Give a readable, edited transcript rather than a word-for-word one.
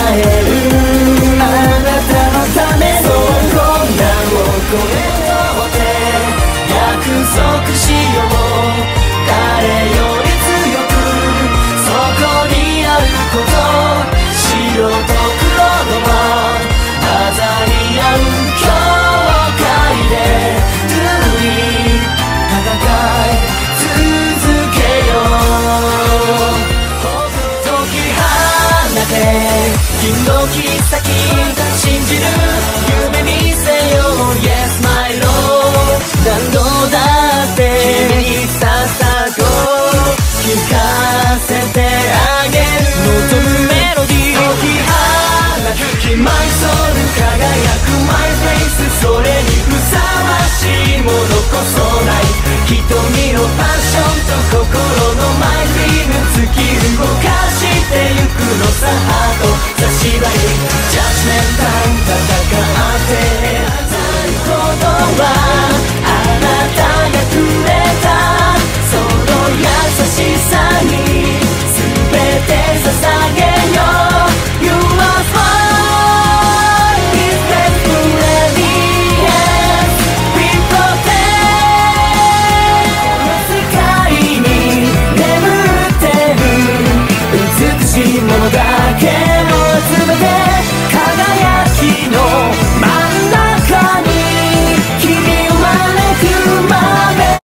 えるあなたのための困難を越え通って約束しよう誰より強くそこにあること白と黒の混ざり合う境界で Do に戦い続けよう解き放て君の切っ先信じる夢見せよう Yes my Lord 何度だって君に捧ご聞かせてあげる望むメロディー解き放つマイソウル輝くマイフェイスそれにふさわしいものこそない瞳のパッションと心のマイドリーム突き動かしてゆくのさハート差し歯にジャッジメンタイム戦